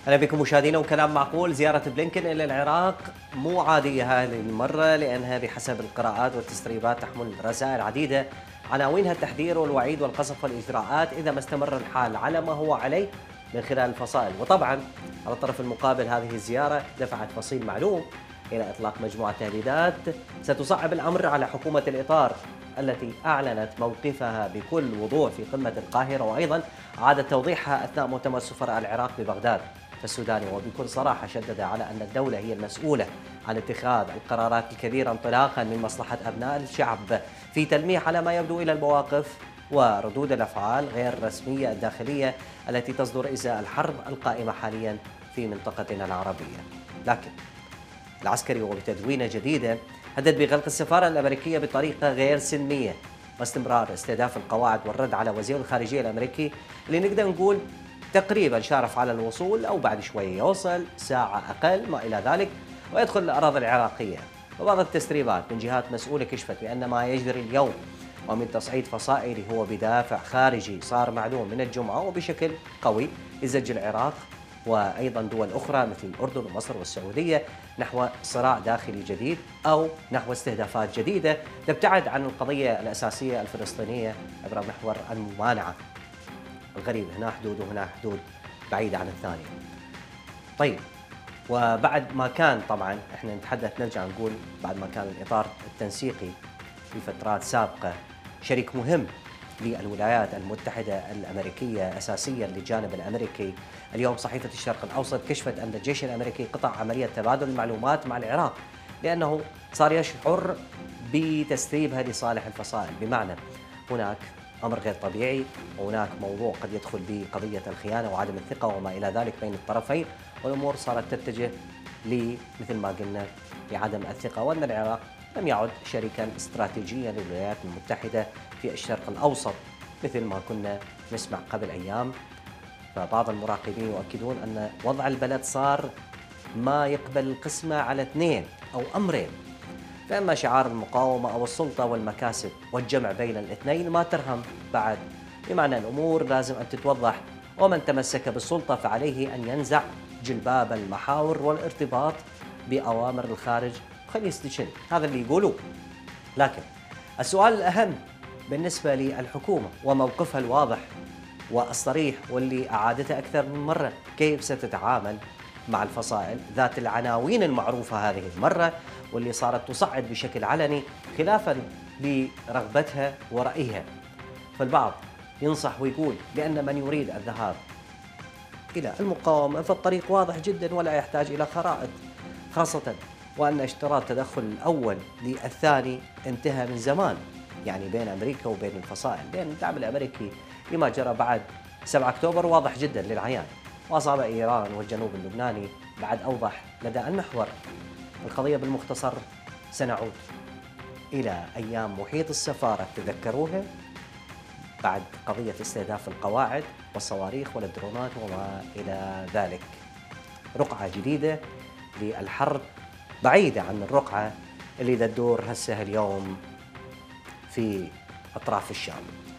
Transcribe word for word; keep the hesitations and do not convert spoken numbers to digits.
أهلا بكم مشاهدينا وكلام معقول. زيارة بلينكن إلى العراق مو عادية هذه المرة، لأنها بحسب القراءات والتسريبات تحمل رسائل عديدة عناوينها التحذير والوعيد والقصف والإجراءات إذا ما استمر الحال على ما هو عليه من خلال الفصائل. وطبعا على الطرف المقابل هذه الزيارة دفعت فصيل معلوم إلى إطلاق مجموعة تهديدات ستصعب الأمر على حكومة الإطار التي أعلنت موقفها بكل وضوح في قمة القاهرة، وأيضا عادت توضيحها أثناء مؤتمر سفراء العراق ببغداد. فالسوداني وبكل صراحة شدد على أن الدولة هي المسؤولة عن اتخاذ القرارات الكبيرة انطلاقا من مصلحة أبناء الشعب، في تلميح على ما يبدو إلى المواقف وردود الأفعال غير الرسمية الداخلية التي تصدر إزاء الحرب القائمة حاليا في منطقتنا العربية. لكن العسكري وبتدوينة جديدة هدد بغلق السفارة الأمريكية بطريقة غير سلمية واستمرار استهداف القواعد والرد على وزير الخارجية الأمريكي اللي نقدر نقول تقريبا شارف على الوصول أو بعد شوية يوصل، ساعة أقل ما إلى ذلك، ويدخل الأراضي العراقية. وبعض التسريبات من جهات مسؤولة كشفت بأن ما يجري اليوم ومن تصعيد فصائلي هو بدافع خارجي صار معلوم من الجمعة وبشكل قوي يزج العراق وأيضا دول أخرى مثل الأردن ومصر والسعودية نحو صراع داخلي جديد أو نحو استهدافات جديدة تبتعد عن القضية الأساسية الفلسطينية عبر محور الممانعة. الغريب هنا حدود وهنا حدود بعيدة عن الثانية. طيب، وبعد ما كان طبعا احنا نتحدث نرجع نقول بعد ما كان الإطار التنسيقي في فترات سابقة شريك مهم للولايات المتحدة الأمريكية أساسيا للجانب الأمريكي، اليوم صحيفة الشرق الأوسط كشفت أن الجيش الأمريكي قطع عملية تبادل المعلومات مع العراق لأنه صار يشعر بتسريبها لصالح الفصائل. بمعنى هناك أمر غير طبيعي وهناك موضوع قد يدخل به قضية الخيانة وعدم الثقة وما إلى ذلك بين الطرفين، والأمور صارت تتجه مثل ما قلنا لعدم الثقة، وأن العراق لم يعد شريكا استراتيجيا للولايات المتحدة في الشرق الأوسط مثل ما كنا نسمع قبل أيام. فبعض المراقبين يؤكدون أن وضع البلد صار ما يقبل القسمة على اثنين أو أمرين، فإما شعار المقاومة أو السلطة والمكاسب، والجمع بين الاثنين ما ترهم بعد، بمعنى الأمور لازم أن تتوضح، ومن تمسك بالسلطة فعليه أن ينزع جلباب المحاور والارتباط بأوامر الخارج خليه يستشن. هذا اللي يقولوه. لكن السؤال الأهم بالنسبة للحكومة وموقفها الواضح والصريح واللي أعادته أكثر من مرة، كيف ستتعامل مع الفصائل ذات العناوين المعروفة هذه المرة واللي صارت تصعد بشكل علني خلافا لرغبتها ورأيها. فالبعض ينصح ويقول بأن من يريد الذهاب إلى المقاومة فالطريق واضح جدا ولا يحتاج إلى خرائط، خاصة وأن اشتراط التدخل الأول للثاني انتهى من زمان، يعني بين أمريكا وبين الفصائل، لأن الدعم الأمريكي لما جرى بعد سبعة أكتوبر واضح جدا للعيان، وأصاب إيران والجنوب اللبناني بعد أوضح لدى المحور. القضية بالمختصر سنعود إلى أيام محيط السفارة تذكروها، بعد قضية استهداف القواعد والصواريخ والدرونات وما إلى ذلك. رقعة جديدة للحرب بعيدة عن الرقعة اللي تدور هسه اليوم في أطراف الشام.